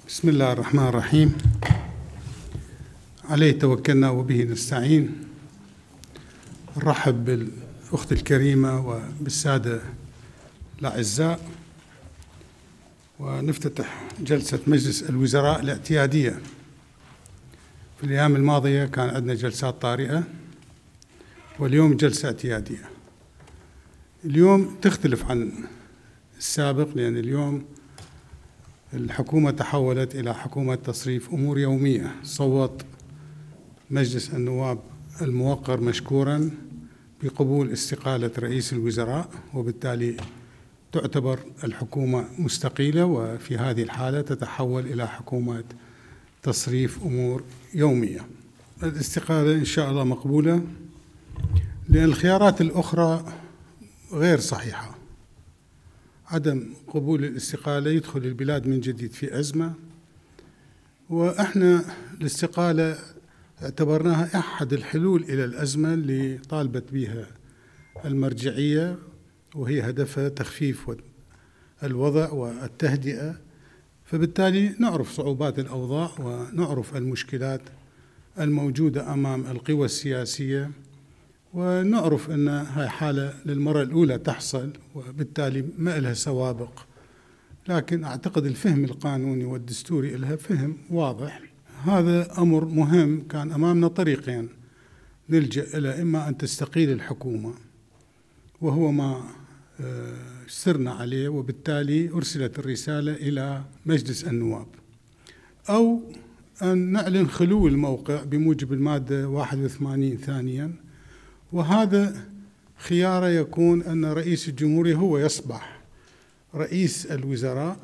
بسم الله الرحمن الرحيم. عليه توكلنا وبه نستعين. نرحب بالأخت الكريمة وبالسادة الأعزاء، ونفتتح جلسة مجلس الوزراء الاعتيادية. في الأيام الماضية كان عندنا جلسات طارئة، واليوم جلسة اعتيادية. اليوم تختلف عن السابق، لأن اليوم الحكومة تحولت إلى حكومة تصريف أمور يومية. صوت مجلس النواب الموقر مشكورا بقبول استقالة رئيس الوزراء، وبالتالي تعتبر الحكومة مستقيلة، وفي هذه الحالة تتحول إلى حكومة تصريف أمور يومية. الاستقالة إن شاء الله مقبولة، لأن الخيارات الأخرى غير صحيحة. عدم قبول الاستقالة يدخل البلاد من جديد في أزمة، وإحنا الاستقالة اعتبرناها أحد الحلول إلى الأزمة اللي طالبت بها المرجعية، وهي هدفها تخفيف الوضع والتهدئة. فبالتالي نعرف صعوبات الأوضاع ونعرف المشكلات الموجودة أمام القوى السياسية، ونعرف أن هاي حالة للمرة الأولى تحصل، وبالتالي ما إلها سوابق. لكن أعتقد الفهم القانوني والدستوري إلها فهم واضح. هذا أمر مهم. كان أمامنا طريقين نلجأ إلى: إما أن تستقيل الحكومة، وهو ما سرنا عليه، وبالتالي أرسلت الرسالة إلى مجلس النواب، أو أن نعلن خلو الموقع بموجب المادة 81 ثانياً. وهذا خيار يكون أن رئيس الجمهورية هو يصبح رئيس الوزراء،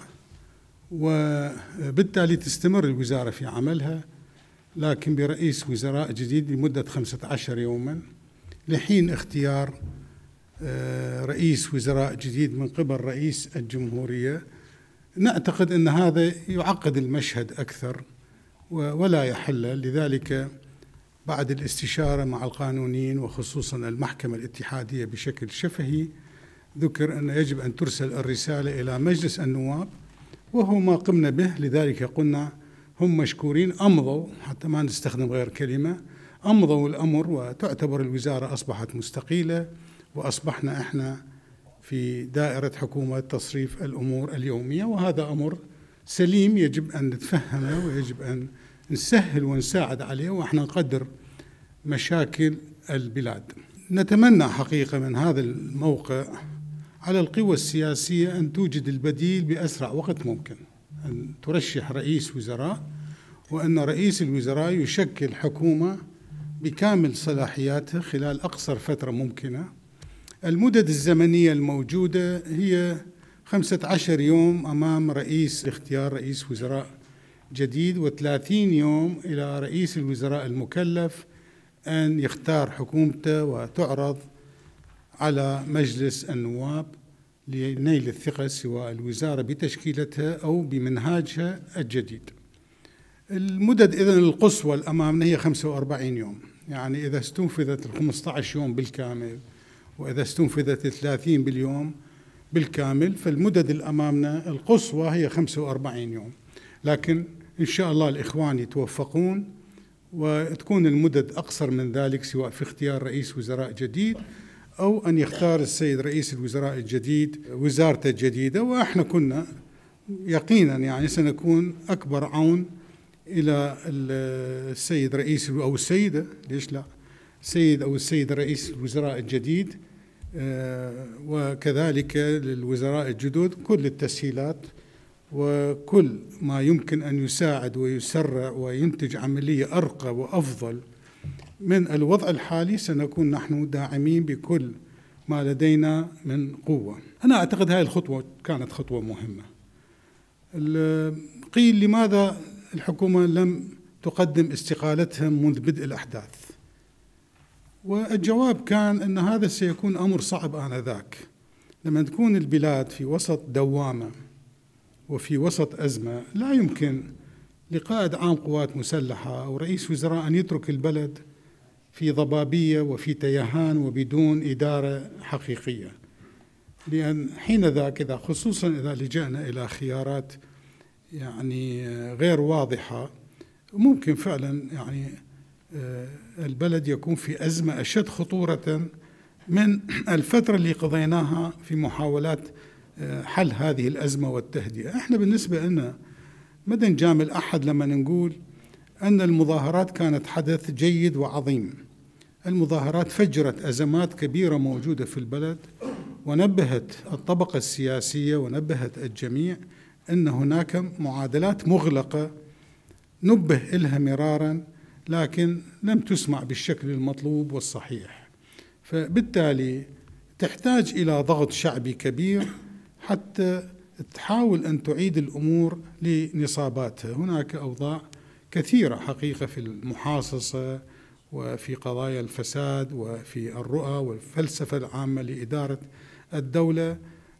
وبالتالي تستمر الوزارة في عملها، لكن برئيس وزراء جديد لمدة 15 يوماً لحين اختيار رئيس وزراء جديد من قبل رئيس الجمهورية. نعتقد أن هذا يعقد المشهد أكثر ولا يحل. لذلك بعد الاستشارة مع القانونيين وخصوصاً المحكمة الاتحادية بشكل شفهي، ذكر أن يجب أن ترسل الرسالة إلى مجلس النواب، وهو ما قمنا به. لذلك قلنا هم مشكورين، أمضوا، حتى ما نستخدم غير كلمة، أمضوا الأمر، وتعتبر الوزارة أصبحت مستقيلة، وأصبحنا إحنا في دائرة حكومة تصريف الأمور اليومية. وهذا أمر سليم يجب أن نتفهمه، ويجب أن نسهل ونساعد عليه، وإحنا نقدر مشاكل البلاد. نتمنى حقيقة من هذا الموقع على القوى السياسية أن توجد البديل بأسرع وقت ممكن، أن ترشح رئيس وزراء، وأن رئيس الوزراء يشكل حكومة بكامل صلاحياته خلال أقصر فترة ممكنة. المدد الزمنية الموجودة هي 15 يوم أمام رئيس اختيار رئيس وزراء جديد، و30 يوم إلى رئيس الوزراء المكلف أن يختار حكومته وتعرض على مجلس النواب لنيل الثقة، سواء الوزارة بتشكيلتها أو بمنهاجها الجديد. المدد إذن القصوى الأمامنا هي 45 يوم، يعني إذا استنفذت 15 يوم بالكامل، وإذا استنفذت 30 باليوم بالكامل، فالمدد الأمامنا القصوى هي 45 يوم. لكن إن شاء الله الإخوان يتوفقون وتكون المدد أقصر من ذلك، سواء في اختيار رئيس وزراء جديد أو أن يختار السيد رئيس الوزراء الجديد وزارته الجديدة. وإحنا كنا يقينا يعني سنكون أكبر عون إلى السيد رئيس أو السيدة، ليش لا، السيد أو السيدة رئيس الوزراء الجديد، وكذلك للوزراء الجدد كل التسهيلات وكل ما يمكن أن يساعد ويسرع وينتج عملية أرقى وأفضل من الوضع الحالي. سنكون نحن داعمين بكل ما لدينا من قوة. أنا أعتقد هذه الخطوة كانت خطوة مهمة. قيل لماذا الحكومة لم تقدم استقالتها منذ بدء الأحداث؟ والجواب كان أن هذا سيكون أمر صعب آنذاك، لما تكون البلاد في وسط دوامة وفي وسط أزمة. لا يمكن لقائد عام قوات مسلحة أو رئيس وزراء أن يترك البلد في ضبابية وفي تيهان وبدون إدارة حقيقية، لأن حين ذاك خصوصا إذا لجأنا إلى خيارات يعني غير واضحة. ممكن فعلا يعني البلد يكون في أزمة أشد خطورة من الفترة اللي قضيناها في محاولات حل هذه الأزمة والتهدئة. احنا بالنسبة لنا ما نجامل أحد لما نقول أن المظاهرات كانت حدث جيد وعظيم. المظاهرات فجرت أزمات كبيرة موجودة في البلد، ونبهت الطبقة السياسية ونبهت الجميع أن هناك معادلات مغلقة نبه إلها مرارا، لكن لم تسمع بالشكل المطلوب والصحيح. فبالتالي تحتاج إلى ضغط شعبي كبير حتى تحاول أن تعيد الأمور لنصاباتها. هناك أوضاع كثيرة حقيقة في المحاصصة وفي قضايا الفساد وفي الرؤى والفلسفة العامة لإدارة الدولة.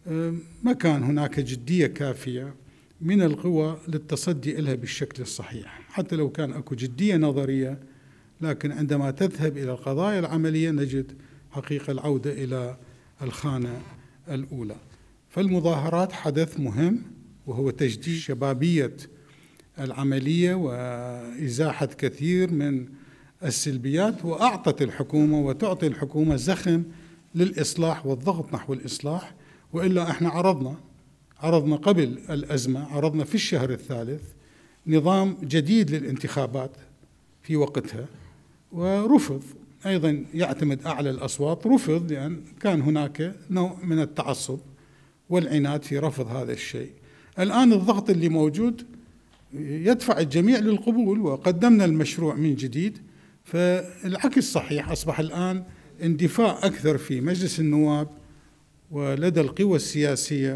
ما كان هناك جدية كافية من القوى للتصدي لها بالشكل الصحيح، حتى لو كان أكو جدية نظرية، لكن عندما تذهب إلى القضايا العملية نجد حقيقة العودة إلى الخانة الأولى. فالمظاهرات حدث مهم، وهو تجديد شبابية العملية وإزاحة كثير من السلبيات، وأعطت الحكومة وتعطي الحكومة زخم للإصلاح والضغط نحو الإصلاح. وإلا إحنا عرضنا قبل الأزمة، عرضنا في الشهر الثالث نظام جديد للانتخابات في وقتها، ورفض. أيضا يعتمد أعلى الأصوات، رفض لأن كان هناك نوع من التعصب والعناد في رفض هذا الشيء. الآن الضغط اللي موجود يدفع الجميع للقبول، وقدمنا المشروع من جديد. فالعكس صحيح، أصبح الآن اندفاع أكثر في مجلس النواب ولدى القوى السياسية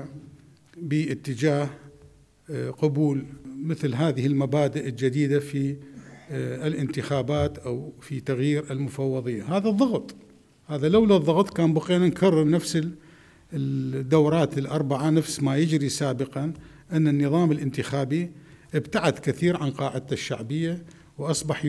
باتجاه قبول مثل هذه المبادئ الجديدة في الانتخابات أو في تغيير المفوضية. هذا الضغط، هذا لولا الضغط كان بقينا نكرر نفس الدورات الأربعة، نفس ما يجري سابقا، أن النظام الانتخابي ابتعد كثير عن قاعدته الشعبية، وأصبح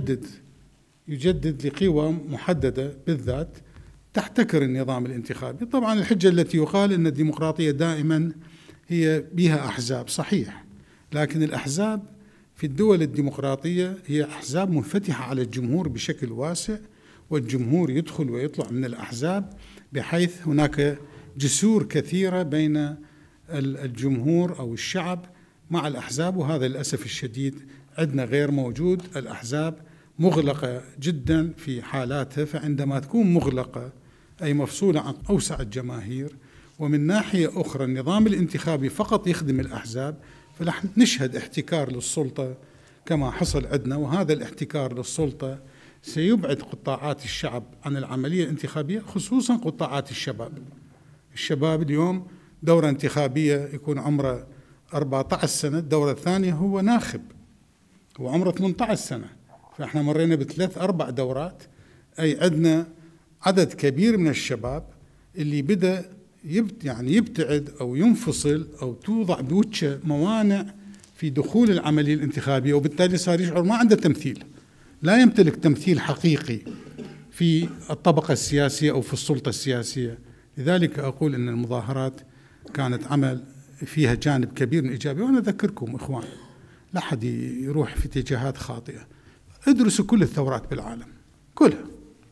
يجدد لقوى محددة بالذات تحتكر النظام الانتخابي. طبعا الحجة التي يقال أن الديمقراطية دائما هي بها أحزاب، صحيح، لكن الأحزاب في الدول الديمقراطية هي أحزاب منفتحة على الجمهور بشكل واسع، والجمهور يدخل ويطلع من الأحزاب، بحيث هناك جسور كثيرة بين الجمهور أو الشعب مع الأحزاب. وهذا للأسف الشديد عندنا غير موجود. الأحزاب مغلقة جدا في حالاتها، فعندما تكون مغلقة أي مفصولة عن أوسع الجماهير، ومن ناحية أخرى النظام الانتخابي فقط يخدم الأحزاب، فنحن نشهد احتكار للسلطة كما حصل عندنا. وهذا الاحتكار للسلطة سيبعد قطاعات الشعب عن العملية الانتخابية، خصوصا قطاعات الشباب اليوم دورة انتخابية يكون عمره 14 سنة، الدورة الثانية هو ناخب وعمره 18 سنة. فإحنا مرينا ب3-4 دورات، أي عندنا عدد كبير من الشباب اللي بدأ يبتعد أو ينفصل أو توضع بوجهه موانع في دخول العملية الانتخابية، وبالتالي صار يشعر ما عنده تمثيل، لا يمتلك تمثيل حقيقي في الطبقة السياسية أو في السلطة السياسية. لذلك أقول أن المظاهرات كانت عمل فيها جانب كبير من الإيجابي. وأنا أذكركم إخوان، لا أحد يروح في اتجاهات خاطئة، ادرسوا كل الثورات بالعالم كلها.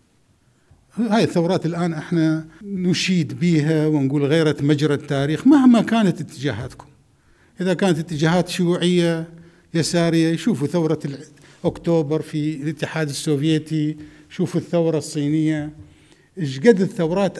هاي الثورات الآن احنا نشيد بها ونقول غيرت مجرى التاريخ مهما كانت اتجاهاتكم. إذا كانت اتجاهات شيوعية يسارية، شوفوا ثورة أكتوبر في الاتحاد السوفيتي، شوفوا الثورة الصينية، إيش قد الثورات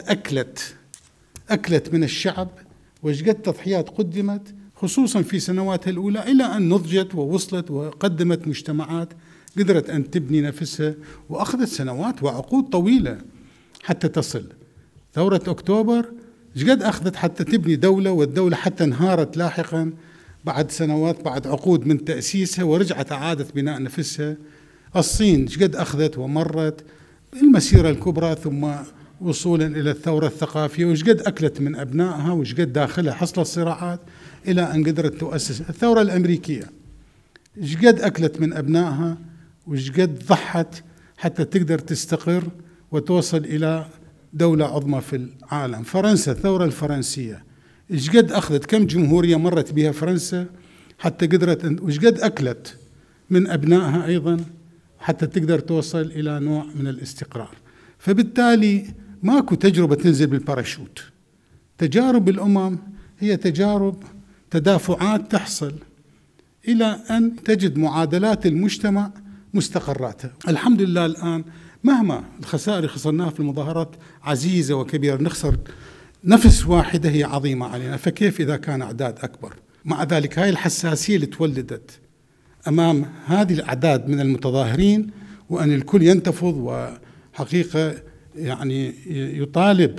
أكلت من الشعب، وإيش قد تضحيات قدمت خصوصا في سنواتها الأولى، إلى أن نضجت ووصلت وقدمت مجتمعات قدرت أن تبني نفسها، وأخذت سنوات وعقود طويلة حتى تصل. ثورة أكتوبر إيش قد أخذت حتى تبني دولة، والدولة حتى انهارت لاحقا بعد سنوات، بعد عقود من تأسيسها، ورجعت أعادت بناء نفسها. الصين إيش قد أخذت ومرت المسيرة الكبرى، ثم وصولا إلى الثورة الثقافية، وإيش قد أكلت من أبنائها، وإيش قد داخلها حصلت صراعات إلى أن قدرت تؤسس. الثورة الأمريكية إيش قد أكلت من أبنائها، وإيش قد ضحت حتى تقدر تستقر وتوصل إلى دولة عظمى في العالم. فرنسا، الثورة الفرنسية إيش قد أخذت، كم جمهورية مرت بها فرنسا حتى قدرت وش قد أكلت من أبنائها أيضا حتى تقدر توصل إلى نوع من الاستقرار. فبالتالي ماكو تجربة تنزل بالباراشوت. تجارب الأمم هي تجارب تدافعات تحصل إلى أن تجد معادلات المجتمع مستقراتها. الحمد لله الآن مهما الخسائر اللي خسرناها في المظاهرات عزيزة وكبيرة، نخسر نفس واحدة هي عظيمة علينا، فكيف إذا كان أعداد أكبر؟ مع ذلك هاي الحساسية اللي تولدت أمام هذه الأعداد من المتظاهرين، وأن الكل ينتفض وحقيقة يعني يطالب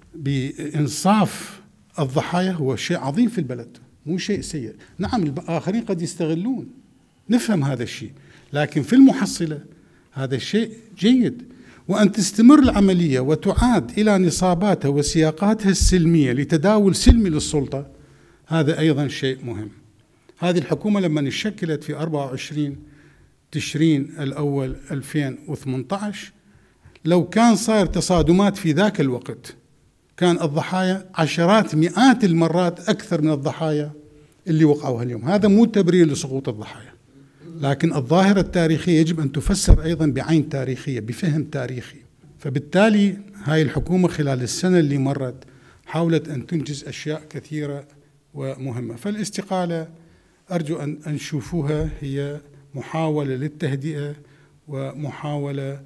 بإنصاف الضحايا، هو شيء عظيم في البلد، مو شيء سيء. نعم الآخرين قد يستغلون، نفهم هذا الشيء، لكن في المحصلة هذا الشيء جيد. وأن تستمر العملية وتعاد إلى نصاباتها وسياقاتها السلمية لتداول سلمي للسلطة، هذا أيضا شيء مهم. هذه الحكومة لما نشكلت في 24 تشرين الأول 2018، لو كان صاير تصادمات في ذاك الوقت كان الضحايا عشرات مئات المرات أكثر من الضحايا اللي وقعوها اليوم. هذا مو تبرير لسقوط الضحايا، لكن الظاهرة التاريخية يجب أن تفسر أيضا بعين تاريخية، بفهم تاريخي. فبالتالي هاي الحكومة خلال السنة اللي مرت حاولت أن تنجز أشياء كثيرة ومهمة. فالاستقالة أرجو أن نشوفوها هي محاولة للتهدئة ومحاولة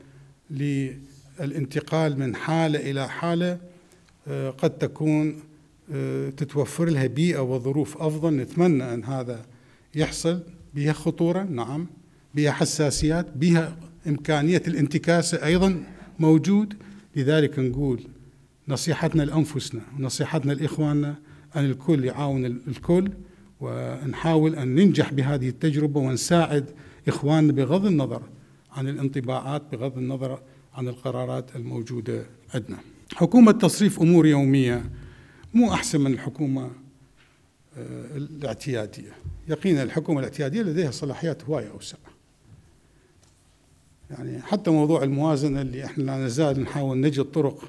للانتقال من حالة إلى حالة قد تكون تتوفر لها بيئة وظروف أفضل. نتمنى أن هذا يحصل. بها خطورة نعم، بها حساسيات، بها إمكانية الانتكاسة أيضا موجود. لذلك نقول نصيحتنا لأنفسنا ونصيحتنا لإخواننا أن الكل يعاون الكل، ونحاول أن ننجح بهذه التجربة ونساعد إخواننا بغض النظر عن الانطباعات، بغض النظر عن القرارات الموجودة عندنا. حكومة تصريف أمور يومية مو أحسن من الحكومة الاعتيادية. يقينا الحكومة الاعتيادية لديها صلاحيات هواية أوسع. يعني حتى موضوع الموازنة اللي احنا لا نزال نحاول نجد طرق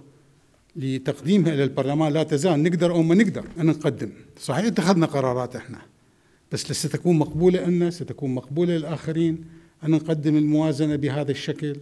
لتقديمها إلى البرلمان، لا تزال نقدر أو ما نقدر أن نقدم. صحيح اتخذنا قرارات احنا، بس ستكون مقبولة لنا، ستكون مقبولة للآخرين أن نقدم الموازنة بهذا الشكل.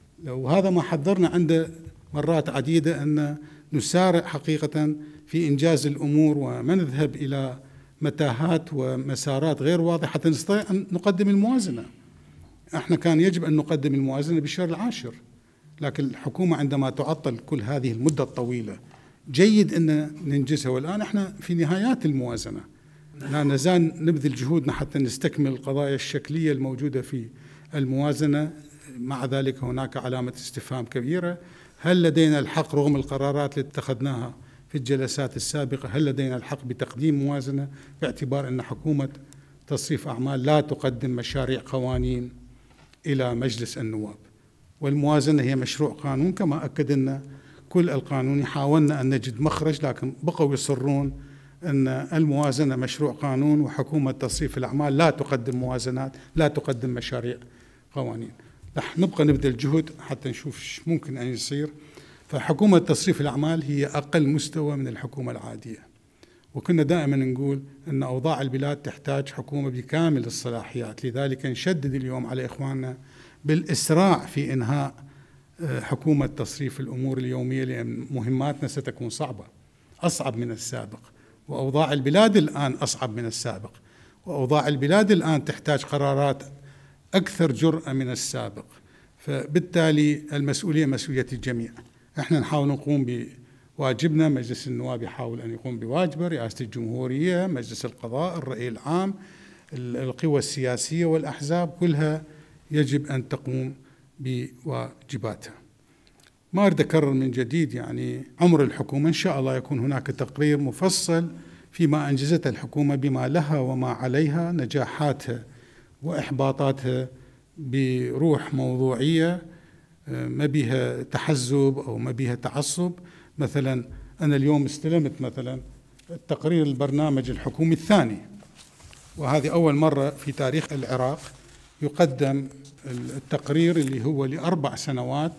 لو هذا ما حذرنا عنده مرات عديدة أن نسارع حقيقة في إنجاز الأمور وما نذهب إلى متاهات ومسارات غير واضحة حتى نستطيع أن نقدم الموازنة. احنا كان يجب أن نقدم الموازنة بالشهر العاشر، لكن الحكومة عندما تعطل كل هذه المدة الطويلة جيد أن ننجزها. والآن احنا في نهايات الموازنة، لا نزال نبذل جهودنا حتى نستكمل القضايا الشكلية الموجودة في الموازنة. مع ذلك هناك علامة استفهام كبيرة. هل لدينا الحق رغم القرارات التي اتخذناها في الجلسات السابقة، هل لدينا الحق بتقديم موازنة، باعتبار أن حكومة تصريف أعمال لا تقدم مشاريع قوانين إلى مجلس النواب، والموازنة هي مشروع قانون كما أكد لنا كل القانون. حاولنا أن نجد مخرج، لكن بقوا يصرون أن الموازنة مشروع قانون وحكومة تصريف الأعمال لا تقدم موازنات، لا تقدم مشاريع قوانين. رح نبقى نبذل جهد حتى نشوف ايش ممكن أن يصير. فحكومة تصريف الأعمال هي أقل مستوى من الحكومة العادية، وكنا دائما نقول أن أوضاع البلاد تحتاج حكومة بكامل الصلاحيات. لذلك نشدد اليوم على إخواننا بالإسراع في إنهاء حكومة تصريف الأمور اليومية، لأن مهماتنا ستكون صعبة، أصعب من السابق، وأوضاع البلاد الآن أصعب من السابق، وأوضاع البلاد الآن تحتاج قرارات أكثر جرأة من السابق. فبالتالي المسؤولية مسؤولية الجميع. احنا نحاول نقوم بواجبنا، مجلس النواب يحاول أن يقوم بواجبه، رئاسة الجمهورية، مجلس القضاء، الرأي العام، القوى السياسية والأحزاب كلها يجب أن تقوم بواجباتها. ما أريد أكرر من جديد يعني عمر الحكومة. إن شاء الله يكون هناك تقرير مفصل فيما أنجزته الحكومة بما لها وما عليها، نجاحاتها وإحباطاتها، بروح موضوعية ما بها تحزب أو ما بها تعصب. مثلا أنا اليوم استلمت مثلا التقرير البرنامج الحكومي الثاني، وهذه أول مرة في تاريخ العراق يقدم التقرير اللي هو ل4 سنوات،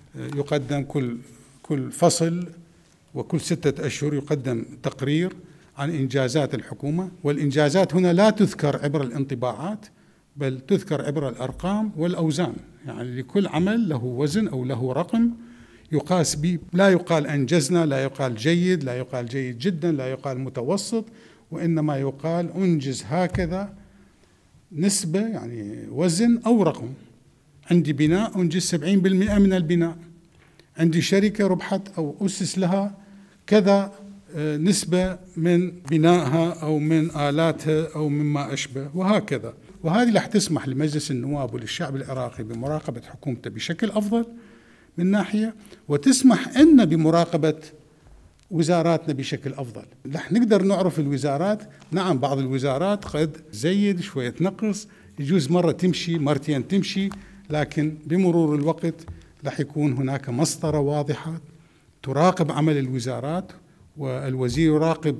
يقدم كل فصل وكل 6 أشهر يقدم تقرير عن إنجازات الحكومة، والإنجازات هنا لا تذكر عبر الانطباعات بل تذكر عبر الأرقام والأوزان، يعني لكل عمل له وزن أو له رقم يقاس به، لا يقال أنجزنا، لا يقال جيد، لا يقال جيد جدا، لا يقال متوسط، وإنما يقال أنجز هكذا نسبة، يعني وزن أو رقم. عندي بناء أنجز 70% من البناء، عندي شركة ربحت أو أسس لها كذا نسبة من بنائها أو من آلاتها أو مما أشبه، وهكذا. وهذه رح تسمح لمجلس النواب وللشعب العراقي بمراقبة حكومته بشكل أفضل من ناحية، وتسمح لنا بمراقبة وزاراتنا بشكل أفضل. رح نقدر نعرف الوزارات، نعم بعض الوزارات قد زيد شوية نقص، يجوز مرة تمشي مرتين تمشي، لكن بمرور الوقت رح يكون هناك مسطرة واضحة تراقب عمل الوزارات، والوزير يراقب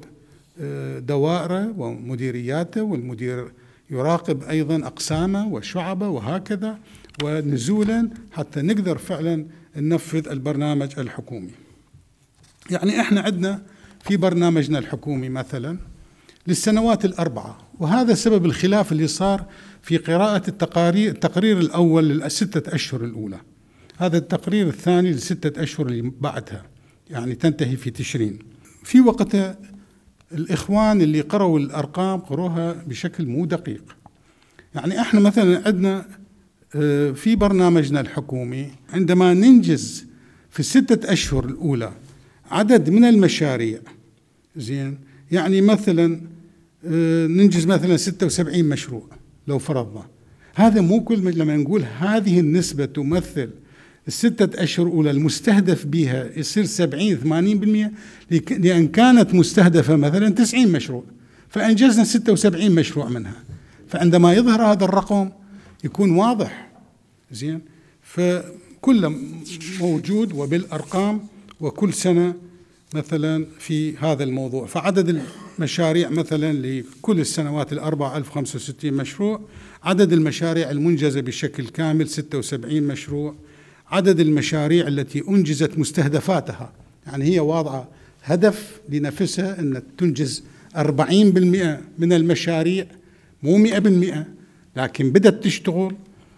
دوائره ومديرياته، والمدير يراقب أيضا أقسامه وشعبه وهكذا، ونزولا حتى نقدر فعلا ننفذ البرنامج الحكومي. يعني احنا عندنا في برنامجنا الحكومي مثلا للسنوات الأربعة، وهذا سبب الخلاف اللي صار في قراءة التقرير الأول للستة أشهر الأولى، هذا التقرير الثاني للستة أشهر اللي بعدها، يعني تنتهي في تشرين. في وقتها الإخوان اللي قرأوا الأرقام قروها بشكل مو دقيق. يعني احنا مثلا عندنا في برنامجنا الحكومي عندما ننجز في الستة أشهر الأولى عدد من المشاريع، زين، يعني مثلا ننجز مثلا 76 مشروع لو فرضنا، هذا مو كل لما نقول هذه النسبة تمثل الستة أشهر الأولى المستهدف بها يصير 70-80%، لأن كانت مستهدفة مثلا 90 مشروع فأنجزنا 76 مشروع منها، فعندما يظهر هذا الرقم يكون واضح، زين، فكله موجود وبالأرقام وكل سنة مثلا في هذا الموضوع. فعدد المشاريع مثلا لكل السنوات الأربع 1065 مشروع، عدد المشاريع المنجزة بشكل كامل 76 مشروع، عدد المشاريع التي أنجزت مستهدفاتها، يعني هي واضعة هدف لنفسها أن تنجز 40% من المشاريع، مو 100%، لكن بدأت تشتغل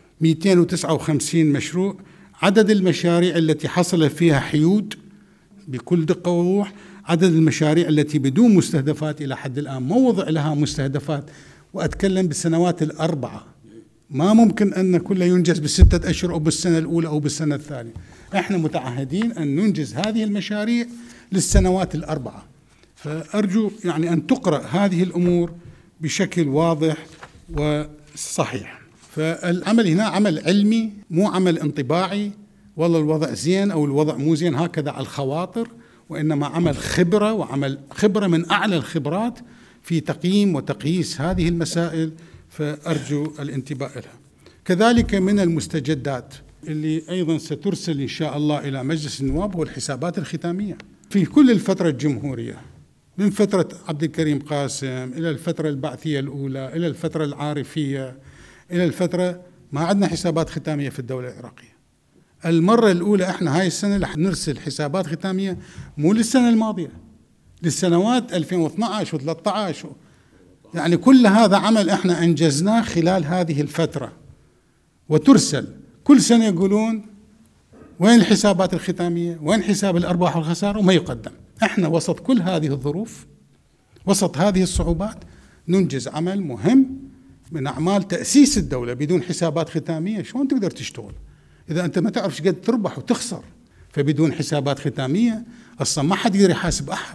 259 مشروع. عدد المشاريع التي حصل فيها حيود بكل دقة ووضوح، عدد المشاريع التي بدون مستهدفات إلى حد الآن ما وضع لها مستهدفات، وأتكلم بالسنوات الأربعة، ما ممكن أن كله ينجز بالستة أشهر أو بالسنة الأولى أو بالسنة الثانية. إحنا متعهدين أن ننجز هذه المشاريع للسنوات الأربعة، فأرجو يعني أن تقرأ هذه الأمور بشكل واضح وصحيح. فالعمل هنا عمل علمي مو عمل انطباعي، والله الوضع زين أو الوضع مو زين هكذا على الخواطر، وإنما عمل خبرة، وعمل خبرة من أعلى الخبرات في تقييم وتقييس هذه المسائل، فأرجو الانتباه لها. كذلك من المستجدات اللي أيضا سترسل إن شاء الله إلى مجلس النواب هو الحسابات الختامية في كل الفترة الجمهورية، من فترة عبد الكريم قاسم إلى الفترة البعثية الأولى إلى الفترة العارفية إلى الفترة ما عندنا حسابات ختامية في الدولة العراقية. المرة الأولى احنا هاي السنة رح نرسل حسابات ختامية مو للسنة الماضية، للسنوات 2012 و13، يعني كل هذا عمل احنا انجزناه خلال هذه الفترة، وترسل كل سنة يقولون وين الحسابات الختامية، وين حساب الأرباح والخسارة، وما يقدم. احنا وسط كل هذه الظروف، وسط هذه الصعوبات، ننجز عمل مهم من أعمال تأسيس الدولة بدون حسابات ختامية. شلون تقدر تشتغل إذا أنت ما تعرف قد تربح وتخسر؟ فبدون حسابات ختامية أصلا ما حد يقدر يحاسب أحد.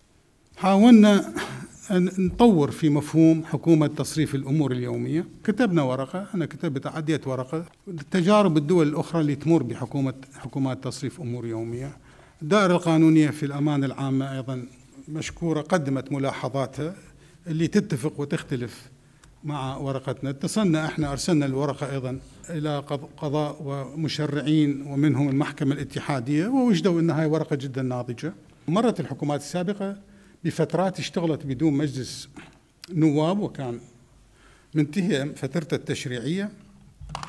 حاولنا أن نطور في مفهوم حكومة تصريف الأمور اليومية، كتبنا ورقة، أنا كتبت عدة ورقة، تجارب الدول الأخرى اللي تمر حكومات تصريف أمور يومية. الدائرة القانونية في الأمانة العامة أيضا مشكورة، قدمت ملاحظاتها اللي تتفق وتختلف مع ورقتنا. اتصلنا احنا، أرسلنا الورقة أيضا إلى قضاء ومشرعين ومنهم المحكمة الاتحادية، ووجدوا أن هاي ورقة جدا ناضجة. مرت الحكومات السابقة بفترات اشتغلت بدون مجلس نواب، وكان منتهية فترة التشريعية،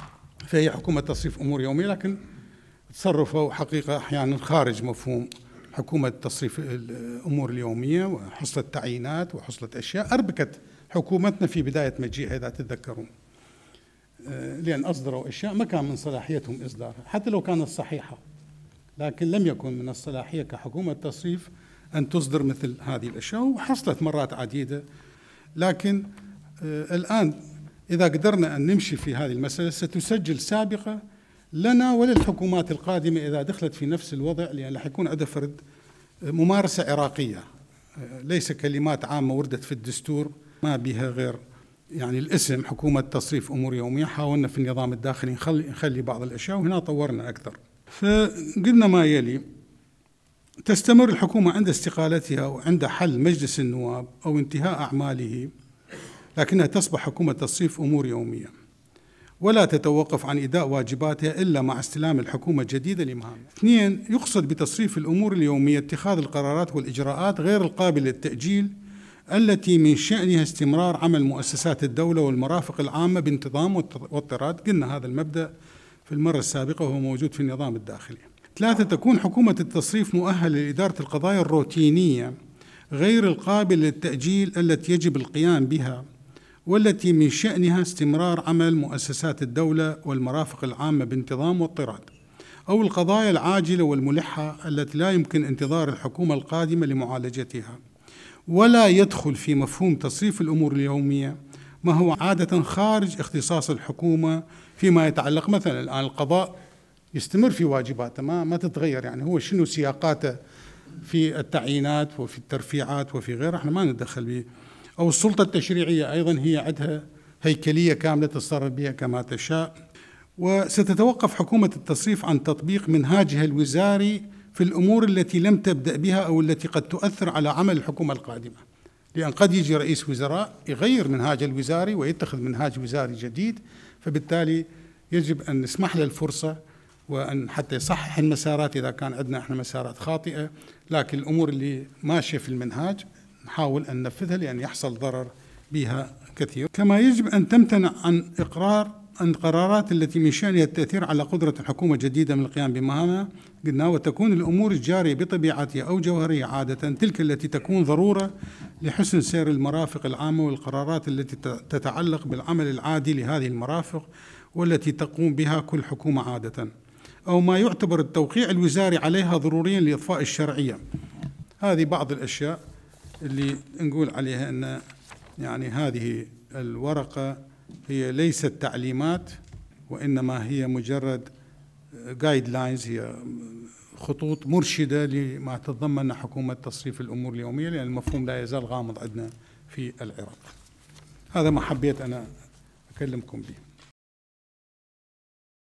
فهي حكومة تصريف أمور يومية، لكن تصرفوا حقيقة أحيانا خارج مفهوم حكومة تصريف الأمور اليومية وحصلت تعيينات وحصلت أشياء أربكت حكومتنا في بداية مجيئها إذا تتذكرون، لأن أصدروا أشياء ما كان من صلاحيتهم إصدارها حتى لو كانت صحيحة، لكن لم يكن من الصلاحية كحكومة تصريف أن تصدر مثل هذه الأشياء، وحصلت مرات عديدة. لكن الآن إذا قدرنا أن نمشي في هذه المسألة ستسجل سابقة لنا وللحكومات القادمة إذا دخلت في نفس الوضع، لأن رح يكون عندها فرد ممارسة عراقية، ليس كلمات عامة وردت في الدستور ما بها غير يعني الاسم حكومة تصريف أمور يومية. حاولنا في النظام الداخلي نخلي بعض الأشياء، وهنا طورنا أكثر. فقلنا ما يلي: تستمر الحكومة عند استقالتها وعند حل مجلس النواب أو انتهاء أعماله، لكنها تصبح حكومة تصريف أمور يومية ولا تتوقف عن إداء واجباتها إلا مع استلام الحكومة الجديدة لمهامها. 2. يقصد بتصريف الأمور اليومية اتخاذ القرارات والإجراءات غير القابلة للتأجيل التي من شأنها استمرار عمل مؤسسات الدولة والمرافق العامة بانتظام واضطراد. قلنا هذا المبدأ في المرة السابقة وهو موجود في النظام الداخلي. 3. تكون حكومة التصريف مؤهلة لإدارة القضايا الروتينية غير القابلة للتأجيل التي يجب القيام بها والتي من شأنها استمرار عمل مؤسسات الدولة والمرافق العامة بانتظام واضطراد، أو القضايا العاجلة والملحة التي لا يمكن انتظار الحكومة القادمة لمعالجتها. ولا يدخل في مفهوم تصريف الأمور اليومية ما هو عادة خارج اختصاص الحكومة فيما يتعلق مثلا الآن القضاء يستمر في واجباته ما تتغير، يعني هو شنو سياقاته في التعيينات وفي الترفيعات وفي غيره احنا ما نتدخل به. أو السلطة التشريعية أيضا هي عندها هيكلية كاملة تتصرف بها كما تشاء. وستتوقف حكومة التصريف عن تطبيق منهاجها الوزاري في الأمور التي لم تبدأ بها أو التي قد تؤثر على عمل الحكومة القادمة، لأن قد يجي رئيس وزراء يغير منهاج الوزاري ويتخذ منهاج وزاري جديد، فبالتالي يجب أن نسمح له الفرصة وأن حتى يصحح المسارات إذا كان عندنا إحنا مسارات خاطئة، لكن الأمور اللي ماشية في المنهاج نحاول أن ننفذها لأن يحصل ضرر بها كثير. كما يجب أن تمتنع عن إقرار القرارات التي من شأنها التأثير على قدرة الحكومة الجديدة من القيام بمهامها. قلنا: وتكون الأمور الجارية بطبيعتها أو جوهرية عادة تلك التي تكون ضرورة لحسن سير المرافق العامة والقرارات التي تتعلق بالعمل العادي لهذه المرافق والتي تقوم بها كل حكومة عادة، أو ما يعتبر التوقيع الوزاري عليها ضروريا لإضفاء الشرعية. هذه بعض الأشياء اللي نقول عليها أن يعني هذه الورقة هي ليست تعليمات وإنما هي مجرد جايد لاينز، هي خطوط مرشدة لما تتضمن حكومة تصريف الأمور اليومية، لأن المفهوم لا يزال غامض عندنا في العراق. هذا ما حبيت أنا أكلمكم به.